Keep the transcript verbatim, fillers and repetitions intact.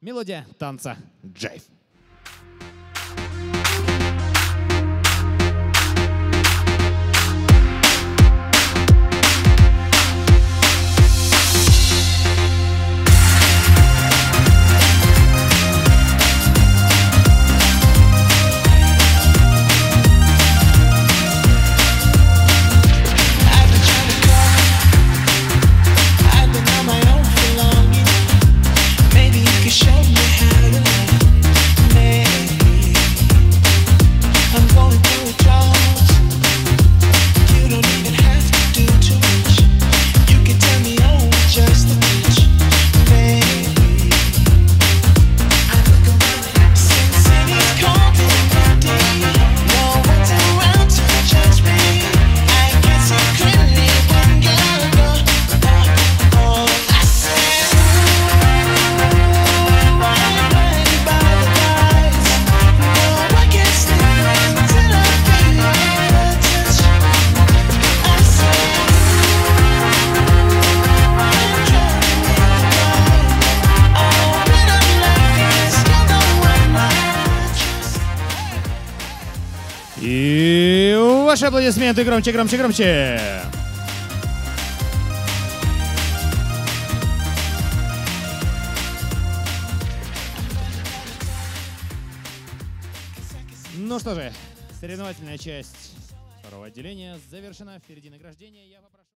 Мелодия танца джайв. И ваши аплодисменты громче, громче, громче. Ну что же, соревновательная часть второго отделения завершена. Впереди награждение. Я попрошу...